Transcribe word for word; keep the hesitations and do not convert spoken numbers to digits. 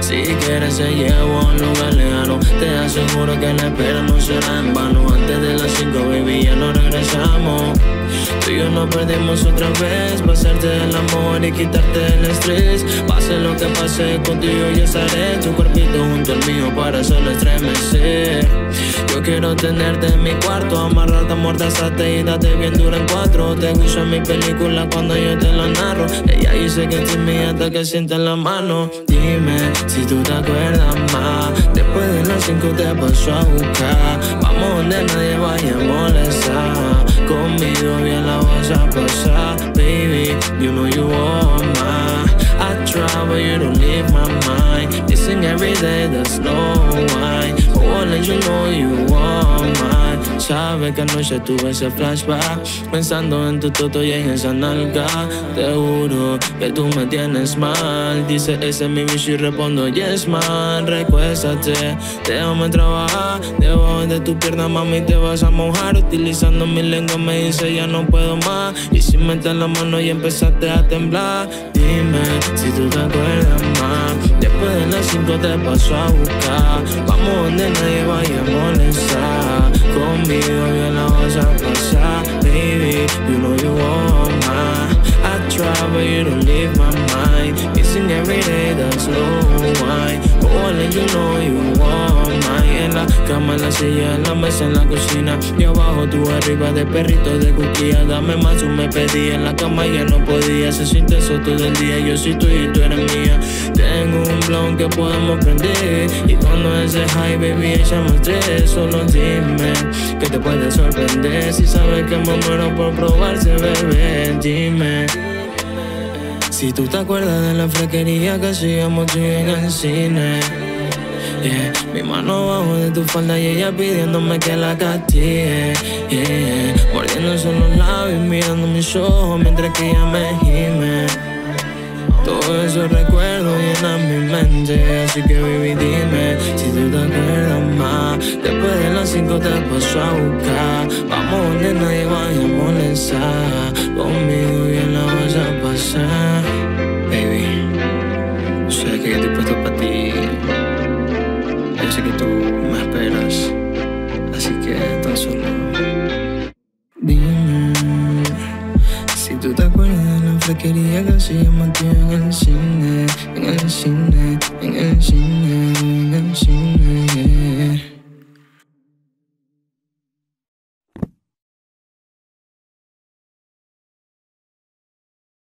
Si quieres te llevo a un lugar lejano. Te aseguro que la espera no será en vano. Antes de las cinco, baby, ya no regresamos. Tú y yo nos perdimos otra vez. Pa' hacerte el amor y quitarte el estrés. Pase lo que pase, contigo yo estaré. Tu cuerpito junto al mío para solo estremecer. Yo quiero tenerte en mi cuarto, amarrarte a mordazarte y date bien dura en cuatro. Te gusta mi película cuando yo te la narro. Ella dice que es mía hasta que sienta la mano. Dime si tú te acuerdas más. Después de las cinco te paso a buscar. Vamos donde nadie vaya a molestar. Conmigo bien la vas a pasar. Baby, you know you want mine. I try but you don't leave my mind. Missing every day, that's no wine. But I let you know you want mine. Sabes que anoche tuve ese flashback, pensando en tu toto y en esa nalga. Te juro que tú me tienes mal. Dice ese es mi bicho y respondo yes man. Recuéstate, déjame trabajar. Debajo de tu pierna mami te vas a mojar. Utilizando mi lengua me dice ya no puedo más. Y si metes la mano y empezaste a temblar. Dime si tú te acuerdas más. Después de las cinco te paso a buscar. Vamos donde nadie vaya a molestar. Conmigo bien la vas a pasar. Baby, you know you want mine. I try but you don't leave my mind. Missing every day, that's no wine. But I let you know you want mine. En la cama, en la silla, en la mesa, en la cocina. Yo abajo, tú arriba, de perrito, de cuquilla. Dame más, tú me pedías. En la cama ya no podía. Se siente eso todo el día. Yo soy tuya y tú eres mía. Tengo un blon que podemos prender. Y cuando ese high, baby, echamos tres. Solo dime que te puede sorprender. Si sabes que me muero por probarse, bebé. Dime si tú te acuerdas de la fresquería que hacíamos tú en el cine. Yeah. Mi mano abajo de tu falda y ella pidiéndome que la castigue. Yeah. Mordiéndose los labios y mirando mis ojos mientras que ella me gime. Todo eso recuerdo llenan mi mente. Así que baby dime si tú te acuerdas más. Después de las cinco te paso a buscar. Vamos donde nadie vaya a molestar. Conmigo bien la vas a pasar. Baby, yo sé que yo estoy puesto para ti. Yo sé que tú me esperas. Así que tan solo dime si tú te acuerdas de la fresquería que hacíamos tú en el cine, en el cine, en el